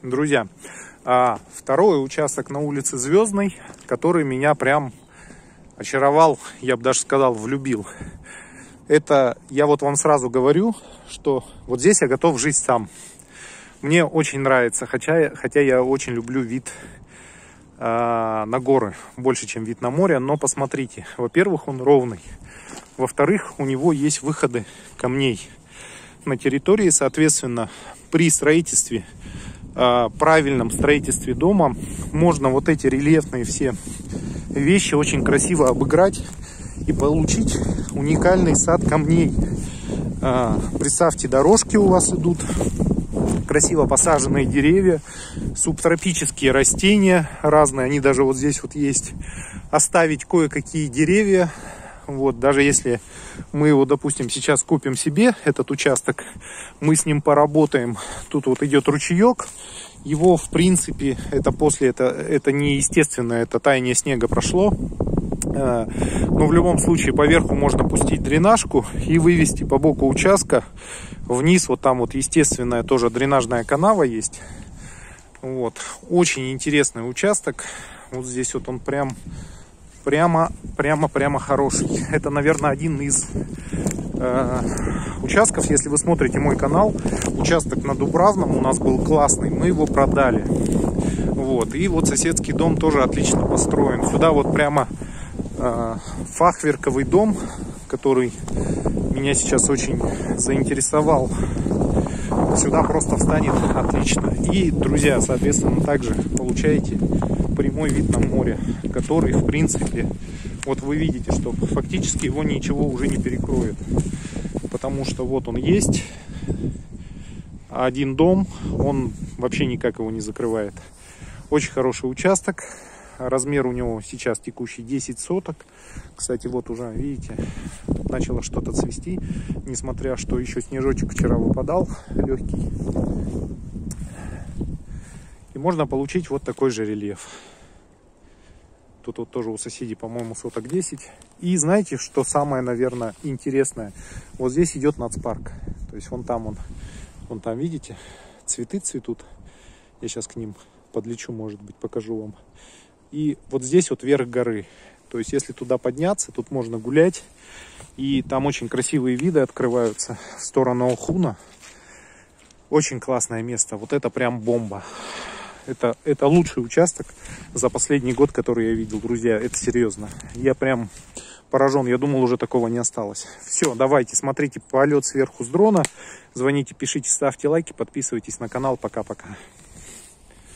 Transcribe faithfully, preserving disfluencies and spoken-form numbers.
Друзья, второй участок на улице Звездной, который меня прям очаровал, я бы даже сказал, влюбил. Это, я вот вам сразу говорю, что вот здесь я готов жить сам. Мне очень нравится, хотя, хотя я очень люблю вид э, на горы, больше, чем вид на море. Но посмотрите, во-первых, он ровный. Во-вторых, у него есть выходы камней на территории. Соответственно, при строительстве, э, правильном строительстве дома, можно вот эти рельефные все вещи очень красиво обыграть и получить уникальный сад камней. Э, представьте, дорожки у вас идут, красиво посаженные деревья, субтропические растения разные, они даже вот здесь вот есть. Оставить кое-какие деревья, вот, даже если мы его, допустим, сейчас купим себе, этот участок, мы с ним поработаем. Тут вот идет ручеек, его, в принципе, это после, это, это не естественно, это таяние снега прошло. Но в любом случае поверху можно пустить дренажку и вывести по боку участка вниз. Вот там вот естественная тоже дренажная канава есть. Вот. Очень интересный участок. Вот здесь вот он прям прямо прямо прямо хороший. Это, наверное, один из э, участков. Если вы смотрите мой канал, участок на Дубравном у нас был классный, мы его продали. Вот. И вот соседский дом тоже отлично построен. Сюда вот прямо фахверковый дом, который меня сейчас очень заинтересовал. Сюда просто встанет отлично. И, друзья, соответственно, также получаете прямой вид на море, который, в принципе, вот вы видите, что фактически его ничего уже не перекроет. Потому что вот он есть. Один дом, он вообще никак его не закрывает. Очень хороший участок. Размер у него сейчас текущий десять соток. Кстати, вот уже, видите, начало что-то цвести. Несмотря, что еще снежочек вчера выпадал, легкий. И можно получить вот такой же рельеф. Тут вот тоже у соседей, по-моему, соток десять. И знаете, что самое, наверное, интересное? Вот здесь идет нацпарк. То есть вон там, он, вон там, видите, цветы цветут. Я сейчас к ним подлечу, может быть, покажу вам. И вот здесь вот верх горы. То есть, если туда подняться, тут можно гулять. И там очень красивые виды открываются в сторону Охуна. Очень классное место. Вот это прям бомба. Это, это лучший участок за последний год, который я видел, друзья. Это серьезно. Я прям поражен. Я думал, уже такого не осталось. Все, давайте, смотрите полет сверху с дрона. Звоните, пишите, ставьте лайки, подписывайтесь на канал. Пока-пока.